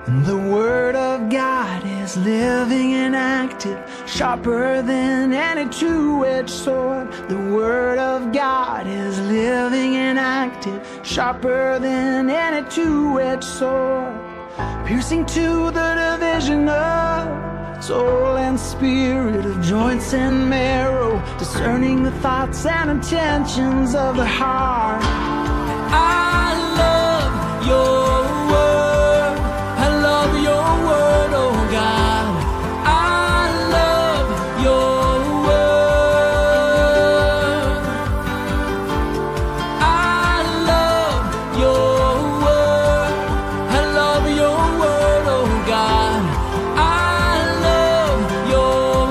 The Word of God is living and active, sharper than any two-edged sword. The Word of God is living and active, sharper than any two-edged sword, piercing to the division of soul and spirit, of joints and marrow, discerning the thoughts and intentions of the heart. I love your word. I love your word, oh God. I love your word. I love your word. I love your word, oh God. I love your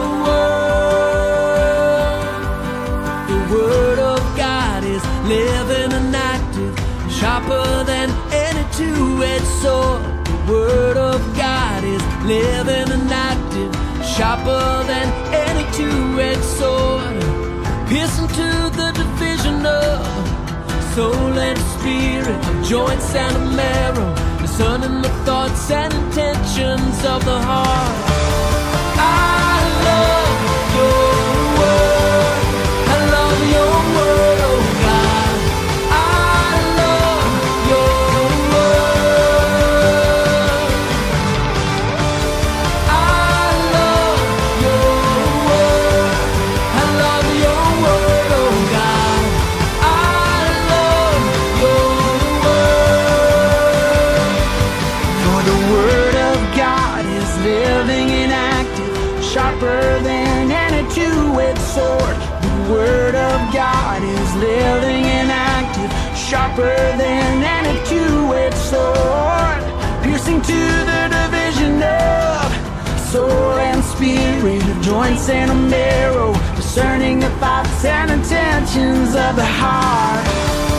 word. The word of God is living and active, sharper than any two-edged sword. The word of God is living and active, sharper than any two-edged sword, piercing to the division of soul and spirit, of joints and marrow, discerning the thoughts and intentions of the heart. I love your word. I love your word, oh God. I love your word. I love your word. I love your word, oh God. I love your word. For the word of God is living and active, sharper than any two-edged sword. The word of God is living and active, sharper than any two-edged sword, piercing to the division of soul and spirit, of joints and marrow, discerning the thoughts and intentions of the heart.